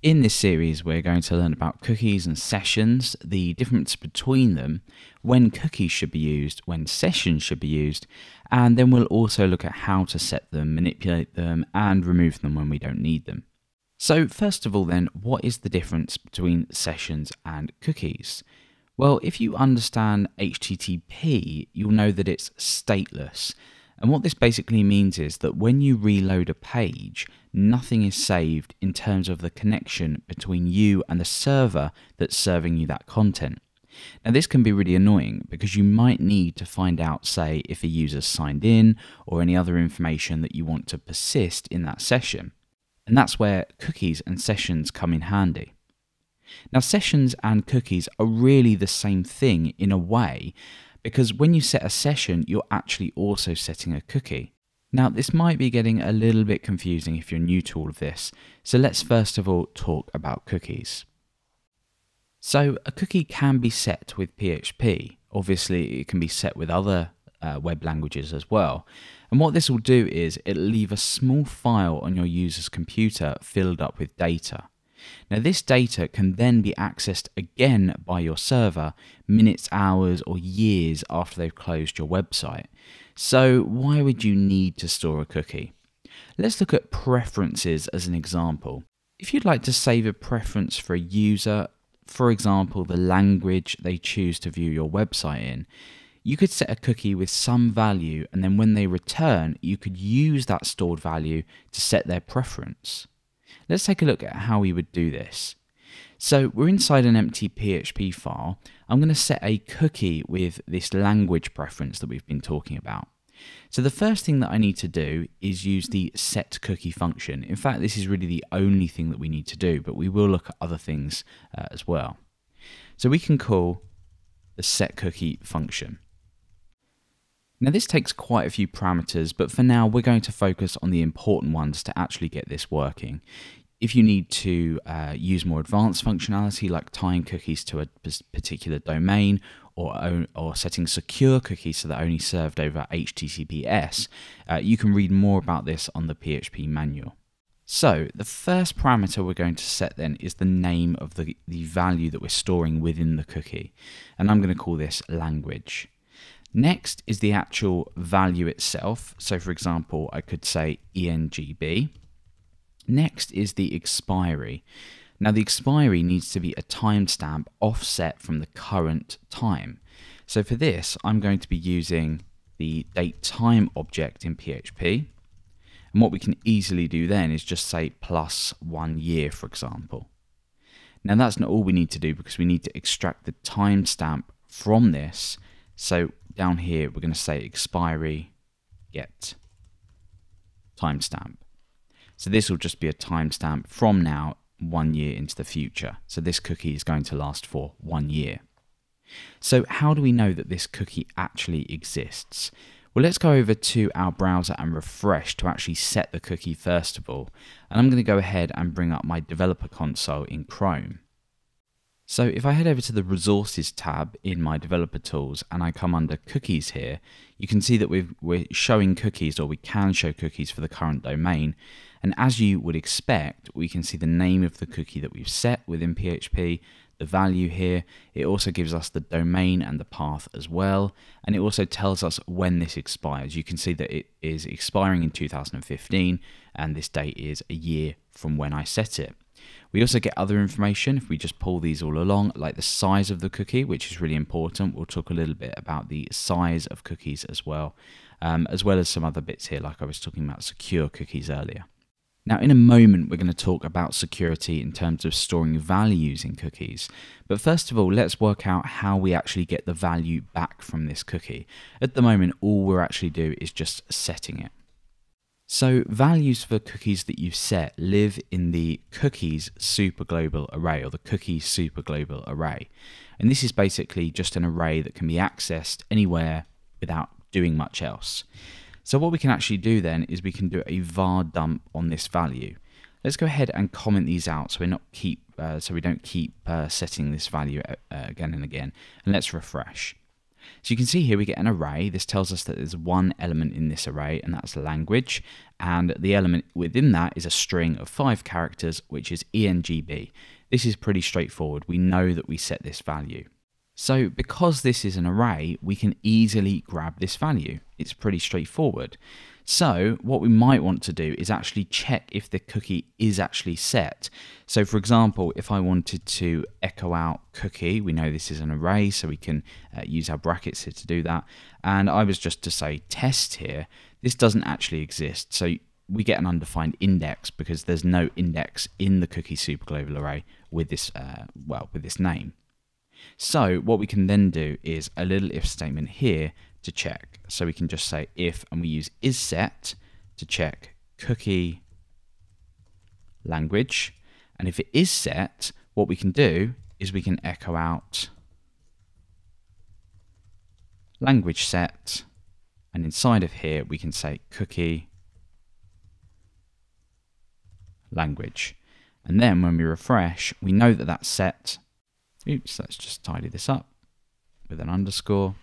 In this series, we're going to learn about cookies and sessions, the difference between them, when cookies should be used, when sessions should be used, and then we'll also look at how to set them, manipulate them, and remove them when we don't need them. So first of all then, what is the difference between sessions and cookies? Well, if you understand HTTP, you'll know that it's stateless. And what this basically means is that when you reload a page, nothing is saved in terms of the connection between you and the server that's serving you that content. Now this can be really annoying because you might need to find out, say, if a user's signed in or any other information that you want to persist in that session. And that's where cookies and sessions come in handy. Now sessions and cookies are really the same thing in a way, because when you set a session, you're actually also setting a cookie. Now, this might be getting a little bit confusing if you're new to all of this, so let's first of all talk about cookies. So, a cookie can be set with PHP. Obviously, it can be set with other web languages as well. And what this will do is it'll leave a small file on your user's computer filled up with data. Now this data can then be accessed again by your server minutes, hours or years after they've closed your website. So why would you need to store a cookie? Let's look at preferences as an example. If you'd like to save a preference for a user, for example the language they choose to view your website in, you could set a cookie with some value, and then when they return you could use that stored value to set their preference. Let's take a look at how we would do this. So we're inside an empty PHP file. I'm going to set a cookie with this language preference that we've been talking about. So the first thing that I need to do is use the set cookie function. In fact, this is really the only thing that we need to do, but we will look at other things as well. So we can call the set cookie function. Now this takes quite a few parameters, but for now we're going to focus on the important ones to actually get this working. If you need to use more advanced functionality like tying cookies to a particular domain or setting secure cookies so they're only served over HTTPS, you can read more about this on the PHP manual. So the first parameter we're going to set then is the name of the value that we're storing within the cookie, and I'm going to call this language. Next is the actual value itself. So for example, I could say ENGB. Next is the expiry. Now the expiry needs to be a timestamp offset from the current time. So for this, I'm going to be using the datetime object in PHP. And what we can easily do then is just say plus 1 year, for example. Now that's not all we need to do because we need to extract the timestamp from this. So down here, we're going to say expiry get timestamp. So this will just be a timestamp from now 1 year into the future. So this cookie is going to last for 1 year. So how do we know that this cookie actually exists? Well, let's go over to our browser and refresh to actually set the cookie first of all. And I'm going to go ahead and bring up my developer console in Chrome. So if I head over to the Resources tab in my Developer Tools and I come under Cookies here, you can see that we're showing cookies, or we can show cookies for the current domain. And as you would expect, we can see the name of the cookie that we've set within PHP, the value here. It also gives us the domain and the path as well. And it also tells us when this expires. You can see that it is expiring in 2015 and this date is a year from when I set it. We also get other information if we just pull these all along, like the size of the cookie, which is really important. We'll talk a little bit about the size of cookies as well as some other bits here, like I was talking about secure cookies earlier. Now, in a moment, we're going to talk about security in terms of storing values in cookies. But first of all, let's work out how we actually get the value back from this cookie. At the moment, all we're actually doing is just setting it. So values for cookies that you've set live in the cookies superglobal array, or the cookies superglobal array. And this is basically just an array that can be accessed anywhere without doing much else. So what we can actually do then is we can do a var dump on this value. Let's go ahead and comment these out so we don't keep setting this value again and again. And let's refresh. So you can see here we get an array. This tells us that there's one element in this array, and that's language. And the element within that is a string of 5 characters, which is ENGB. This is pretty straightforward. We know that we set this value. So because this is an array, we can easily grab this value. It's pretty straightforward. So what we might want to do is actually check if the cookie is actually set. So for example, if I wanted to echo out cookie, we know this is an array, so we can use our brackets here to do that. And I was just to say test here, this doesn't actually exist. So we get an undefined index because there's no index in the cookie superglobal array with this, with this name. So what we can then do is a little if statement here to check. So we can just say if, and we use isSet to check cookie language. And if it is set, what we can do is we can echo out language set, and inside of here we can say cookie language. And then when we refresh, we know that that's set. Oops, let's just tidy this up with an underscore.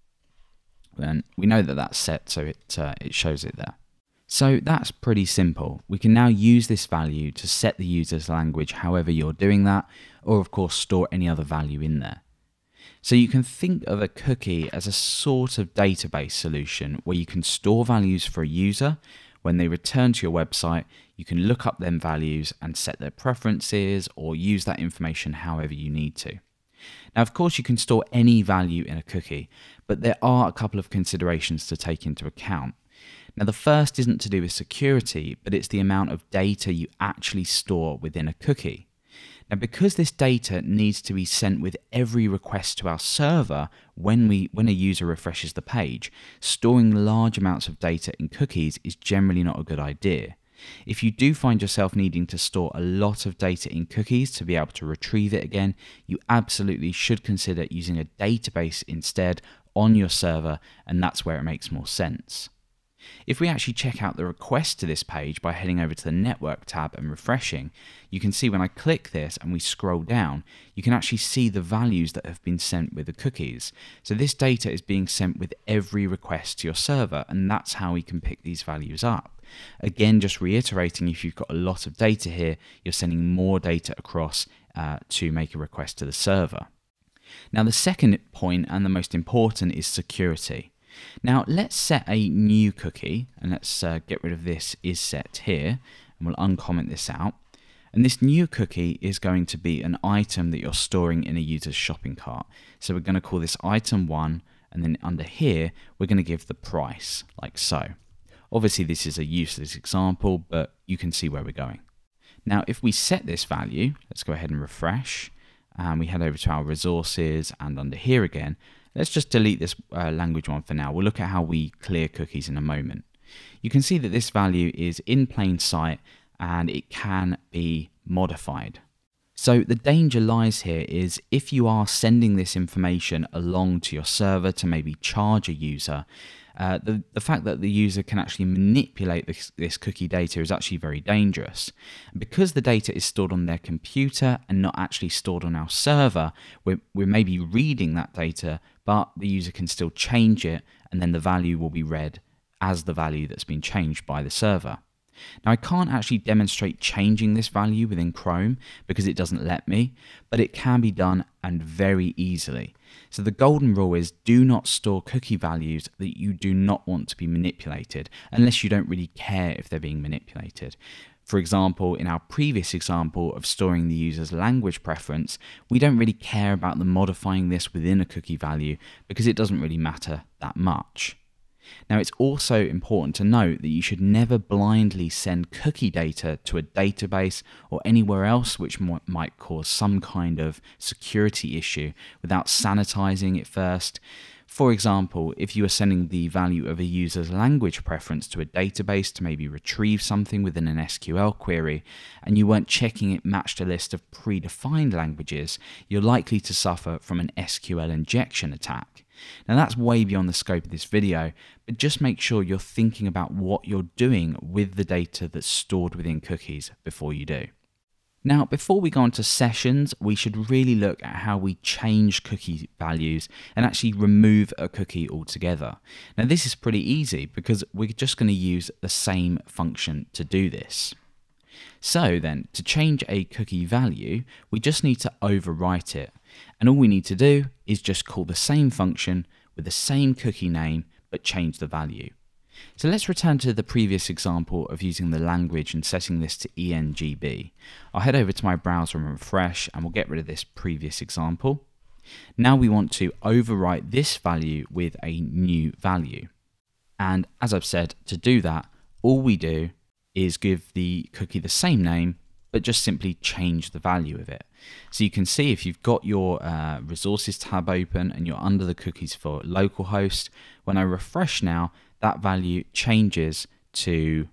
Then we know that that's set, so it shows it there. So that's pretty simple. We can now use this value to set the user's language however you're doing that, or of course store any other value in there. So you can think of a cookie as a sort of database solution where you can store values for a user. When they return to your website, you can look up them values and set their preferences or use that information however you need to. Now, of course, you can store any value in a cookie, but there are a couple of considerations to take into account. Now, the first isn't to do with security, but it's the amount of data you actually store within a cookie. Now, because this data needs to be sent with every request to our server when a user refreshes the page, storing large amounts of data in cookies is generally not a good idea. If you do find yourself needing to store a lot of data in cookies to be able to retrieve it again, you absolutely should consider using a database instead on your server, and that's where it makes more sense. If we actually check out the request to this page by heading over to the Network tab and refreshing, you can see when I click this and we scroll down, you can actually see the values that have been sent with the cookies. So this data is being sent with every request to your server, and that's how we can pick these values up. Again, just reiterating, if you've got a lot of data here, you're sending more data across to make a request to the server. Now, the second point, and the most important, is security. Now, let's set a new cookie, and let's get rid of this isSet here, and we'll uncomment this out. And this new cookie is going to be an item that you're storing in a user's shopping cart. So we're going to call this item 1, and then under here, we're going to give the price, like so. Obviously, this is a useless example, but you can see where we're going. Now, if we set this value, let's go ahead and refresh, and we head over to our resources, and under here again, let's just delete this language one for now. We'll look at how we clear cookies in a moment. You can see that this value is in plain sight, and it can be modified. So the danger lies here is if you are sending this information along to your server to maybe charge a user, the fact that the user can actually manipulate this cookie data is actually very dangerous. And because the data is stored on their computer and not actually stored on our server, we're maybe reading that data, but the user can still change it, and then the value will be read as the value that's been changed by the server. Now, I can't actually demonstrate changing this value within Chrome because it doesn't let me, but it can be done, and very easily. So the golden rule is do not store cookie values that you do not want to be manipulated, unless you don't really care if they're being manipulated. For example, in our previous example of storing the user's language preference, we don't really care about them modifying this within a cookie value because it doesn't really matter that much. Now, it's also important to note that you should never blindly send cookie data to a database or anywhere else which might cause some kind of security issue without sanitizing it first. For example, if you are sending the value of a user's language preference to a database to maybe retrieve something within an SQL query, and you weren't checking it matched a list of predefined languages, you're likely to suffer from an SQL injection attack. Now, that's way beyond the scope of this video, but just make sure you're thinking about what you're doing with the data that's stored within cookies before you do. Now, before we go on to sessions, we should really look at how we change cookie values and actually remove a cookie altogether. Now, this is pretty easy because we're just going to use the same function to do this. So then, to change a cookie value, we just need to overwrite it. And all we need to do is just call the same function with the same cookie name, but change the value. So let's return to the previous example of using the language and setting this to ENGB. I'll head over to my browser and refresh, and we'll get rid of this previous example. Now we want to overwrite this value with a new value. And as I've said, to do that, all we do is give the cookie the same name, but just simply change the value of it. So you can see if you've got your resources tab open and you're under the cookies for localhost, when I refresh now, that value changes to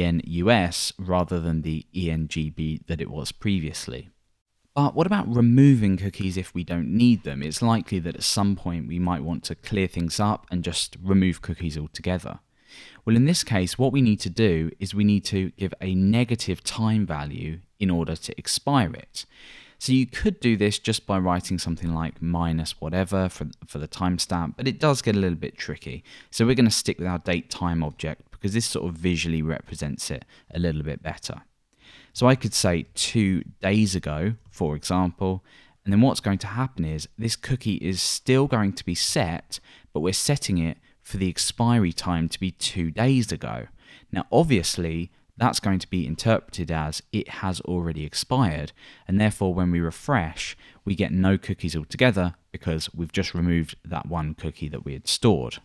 ENUS rather than the ENGB that it was previously. But what about removing cookies if we don't need them? It's likely that at some point we might want to clear things up and just remove cookies altogether. Well, in this case, what we need to do is we need to give a negative time value in order to expire it. So you could do this just by writing something like minus whatever for the timestamp, but it does get a little bit tricky. So we're going to stick with our date time object because this sort of visually represents it a little bit better. So I could say 2 days ago, for example, and then what's going to happen is this cookie is still going to be set, but we're setting it for the expiry time to be 2 days ago. Now, obviously, that's going to be interpreted as it has already expired, and therefore when we refresh, we get no cookies altogether because we've just removed that one cookie that we had stored.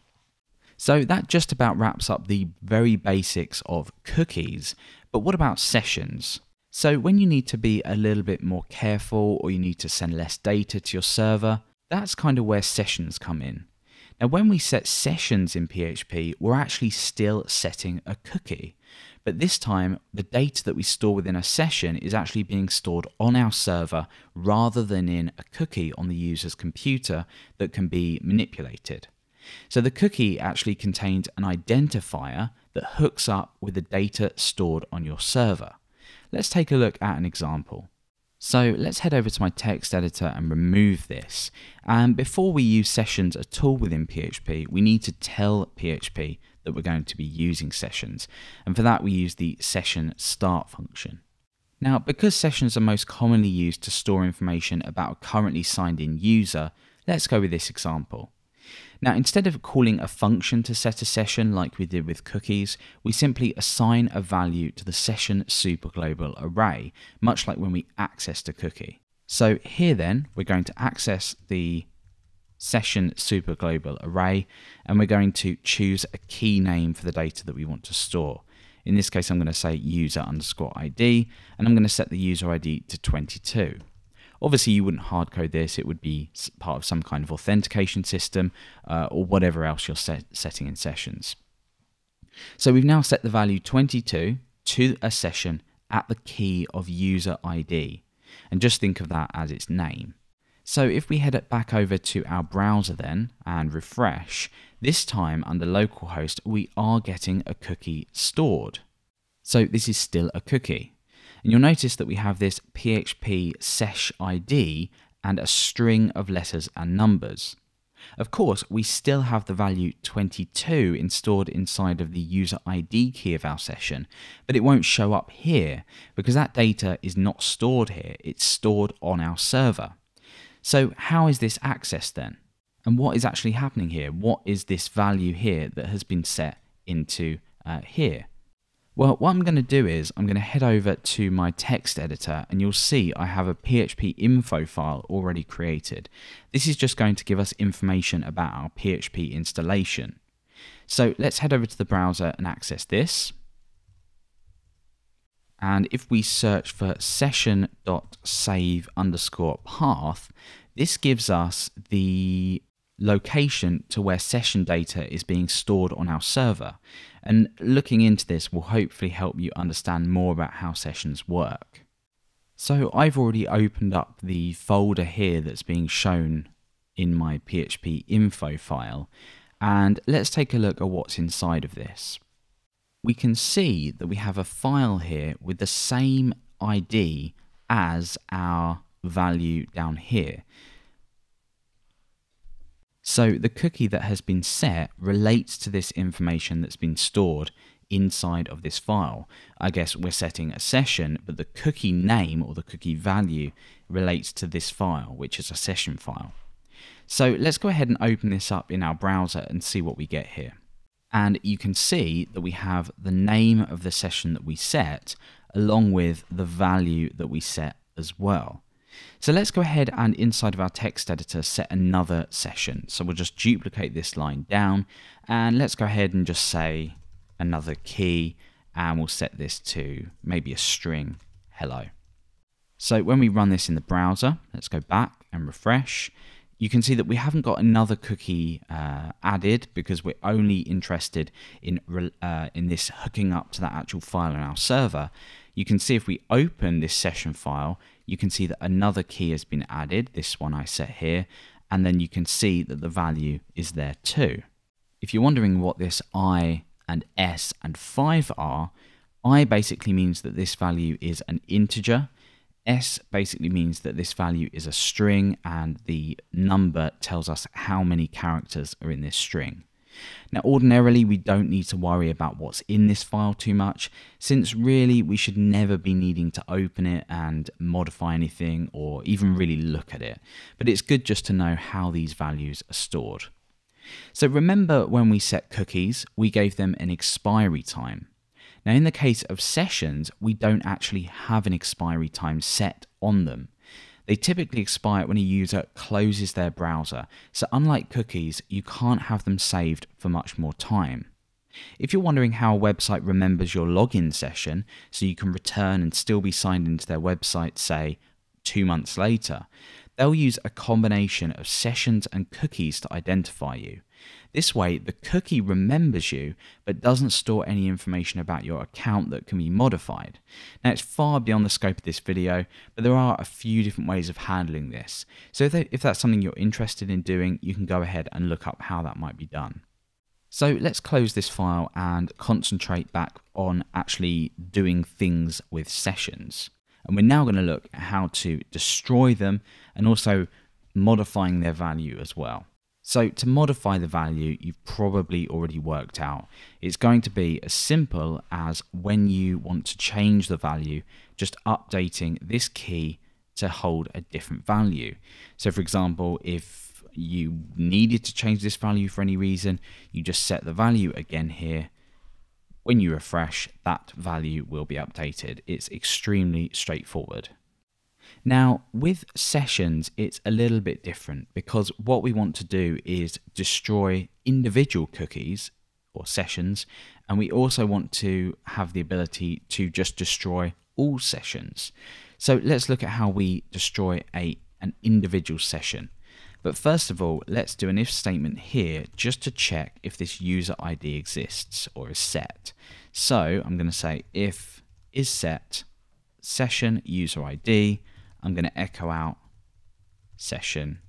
So that just about wraps up the very basics of cookies, but what about sessions? So when you need to be a little bit more careful or you need to send less data to your server, that's kind of where sessions come in. Now when we set sessions in PHP, we're actually still setting a cookie. But this time, the data that we store within a session is actually being stored on our server rather than in a cookie on the user's computer that can be manipulated. So the cookie actually contains an identifier that hooks up with the data stored on your server. Let's take a look at an example. So let's head over to my text editor and remove this. And before we use sessions at all within PHP, we need to tell PHP that we're going to be using sessions. And for that, we use the session start function. Now, because sessions are most commonly used to store information about a currently signed in user, let's go with this example. Now, instead of calling a function to set a session like we did with cookies, we simply assign a value to the session superglobal array, much like when we accessed a cookie. So here then, we're going to access the session superglobal array, and we're going to choose a key name for the data that we want to store. In this case, I'm going to say user_ID, and I'm going to set the user ID to 22. Obviously, you wouldn't hard code this. It would be part of some kind of authentication system or whatever else you're setting in sessions. So we've now set the value 22 to a session at the key of user ID. And just think of that as its name. So if we head it back over to our browser then and refresh, this time under localhost, we are getting a cookie stored. So this is still a cookie. And you'll notice that we have this PHP sesh ID and a string of letters and numbers. Of course, we still have the value 22 stored inside of the user ID key of our session, but it won't show up here because that data is not stored here, it's stored on our server. So how is this accessed then? And what is actually happening here? What is this value here that has been set into here? Well, what I'm going to do is I'm going to head over to my text editor and you'll see I have a PHP info file already created. This is just going to give us information about our PHP installation. So let's head over to the browser and access this. And if we search for session.save_path, this gives us the location to where session data is being stored on our server. And looking into this will hopefully help you understand more about how sessions work. So I've already opened up the folder here that's being shown in my PHP info file. And let's take a look at what's inside of this. We can see that we have a file here with the same ID as our value down here. So the cookie that has been set relates to this information that's been stored inside of this file. I guess we're setting a session, but the cookie name or the cookie value relates to this file, which is a session file. So let's go ahead and open this up in our browser and see what we get here. And you can see that we have the name of the session that we set along with the value that we set as well. So let's go ahead and inside of our text editor set another session. So we'll just duplicate this line down and let's go ahead and just say another key, and we'll set this to maybe a string hello. So when we run this in the browser, let's go back and refresh. You can see that we haven't got another cookie added because we're only interested in this hooking up to that actual file on our server. You can see if we open this session file, you can see that another key has been added, this one I set here, and then you can see that the value is there too. If you're wondering what this I and S and 5 are, I basically means that this value is an integer, S basically means that this value is a string, and the number tells us how many characters are in this string. Now ordinarily we don't need to worry about what's in this file too much, since really we should never be needing to open it and modify anything or even really look at it. But it's good just to know how these values are stored. So remember when we set cookies, we gave them an expiry time. Now in the case of sessions, we don't actually have an expiry time set on them. They typically expire when a user closes their browser, so unlike cookies, you can't have them saved for much more time. If you're wondering how a website remembers your login session so you can return and still be signed into their website, say 2 months later, they'll use a combination of sessions and cookies to identify you. This way, the cookie remembers you, but doesn't store any information about your account that can be modified. Now, it's far beyond the scope of this video, but there are a few different ways of handling this. So if that's something you're interested in doing, you can go ahead and look up how that might be done. So let's close this file and concentrate back on actually doing things with sessions. And we're now going to look at how to destroy them and also modifying their value as well. So to modify the value, you've probably already worked out. It's going to be as simple as when you want to change the value, just updating this key to hold a different value. So for example, if you needed to change this value for any reason, you just set the value again here. When you refresh, that value will be updated. It's extremely straightforward. Now, with sessions, it's a little bit different because what we want to do is destroy individual cookies or sessions, and we also want to have the ability to just destroy all sessions. So let's look at how we destroy an individual session. But first of all, let's do an if statement here just to check if this user ID exists or is set. So I'm going to say if is set session user ID. I'm going to echo out session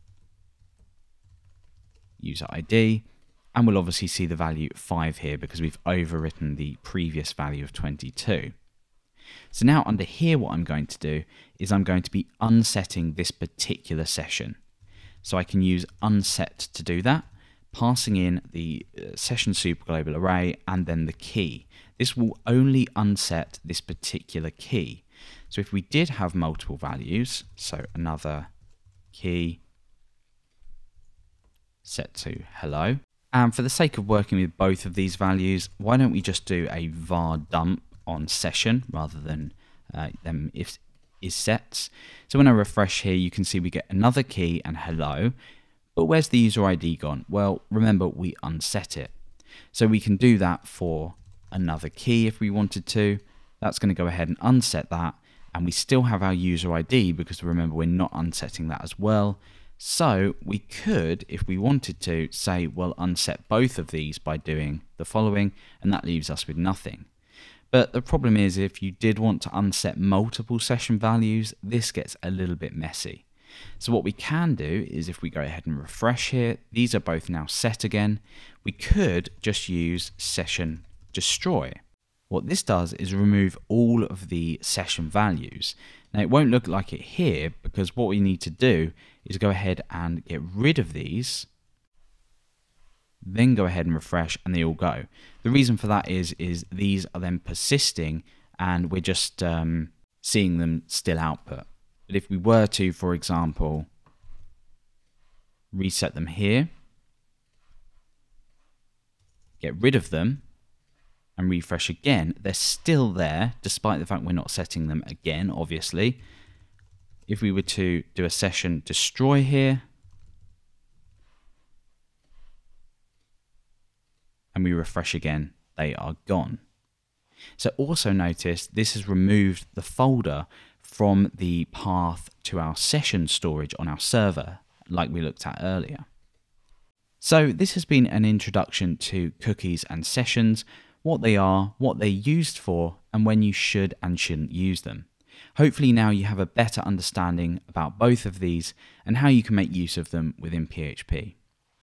user ID, and we'll obviously see the value 5 here because we've overwritten the previous value of 22. So now under here, what I'm going to do is I'm going to be unsetting this particular session. So I can use unset to do that, passing in the session superglobal array and then the key. This will only unset this particular key. So if we did have multiple values, so another key set to hello, and for the sake of working with both of these values, why don't we just do a var dump on session rather than them if is sets. So when I refresh here, you can see we get another key and hello, but where's the user ID gone? Well, remember we unset it. So we can do that for another key if we wanted to. That's going to go ahead and unset that. And we still have our user ID because remember we're not unsetting that as well. So we could, if we wanted to, say, well, unset both of these by doing the following, and that leaves us with nothing. But the problem is if you did want to unset multiple session values, this gets a little bit messy. So what we can do is if we go ahead and refresh here, these are both now set again. We could just use session destroy. What this does is remove all of the session values. Now it won't look like it here because what we need to do is go ahead and get rid of these, then go ahead and refresh and they all go. The reason for that is these are then persisting and we're just seeing them still output. But if we were to, for example, reset them here, get rid of them, and refresh again, they're still there, despite the fact we're not setting them again, obviously. If we were to do a session destroy here, and we refresh again, they are gone. So also notice this has removed the folder from the path to our session storage on our server, like we looked at earlier. So this has been an introduction to cookies and sessions, what they are, what they're used for, and when you should and shouldn't use them. Hopefully now you have a better understanding about both of these and how you can make use of them within PHP.